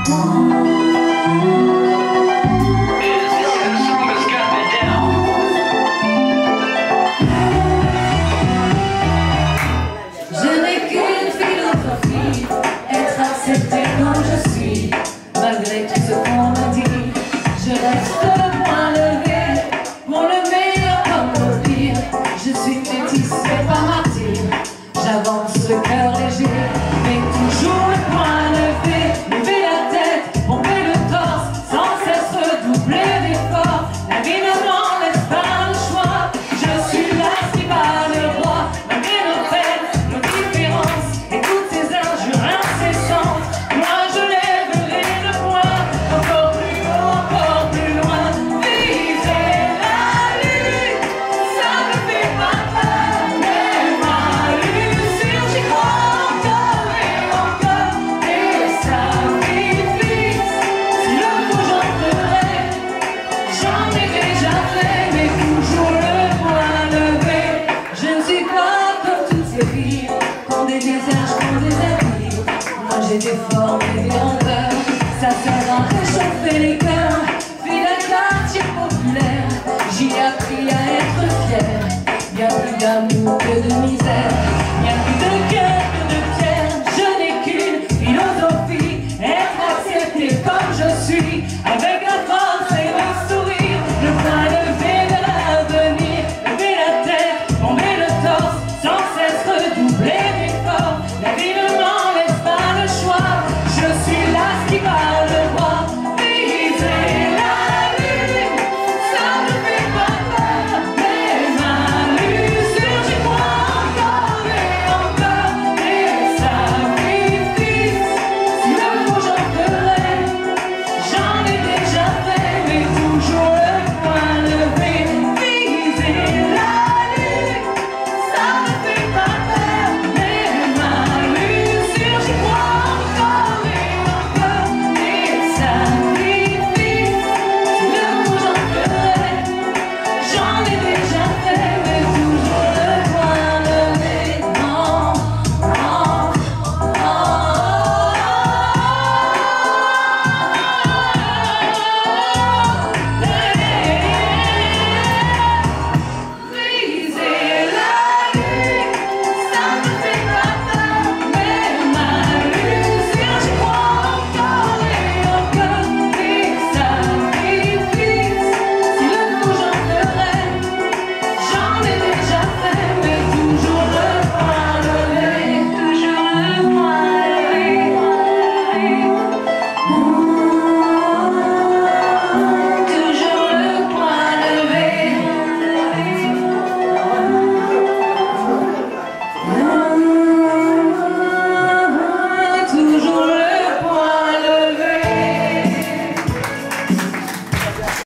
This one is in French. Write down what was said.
Malgré tout ce qu'on m'a dit, je reste point levé, pour le meilleur comme le pire. Je suis métisse et pas martyr, j'avance le cœur léger, mais toujours le point levé. Lever la tête, pomper le torse, sans cesse redoubler d'efforts. La vie ne m'en laisse pas le choix, je suis là si pas le roi. Malgré nos peines, nos différences et toutes ces injures incessantes, moi je lèverai le poing, encore plus haut, encore plus loin. Viser la lune, ça me fait pas peur, mais ma lumière, j'y crois encore et encore. Des sacrifices, si le faut j'en ai déjà fait, mais toujours le point levé. Je ne suis pas comme toutes ces filles, quand des visages, quand des habits. Moi j'ai des formes et des rondeurs, ça sert à réchauffer les cœurs. Fille d'un quartier populaire, j'y ai appris à être fier. Y'a plus d'amour que de misère, y'a plus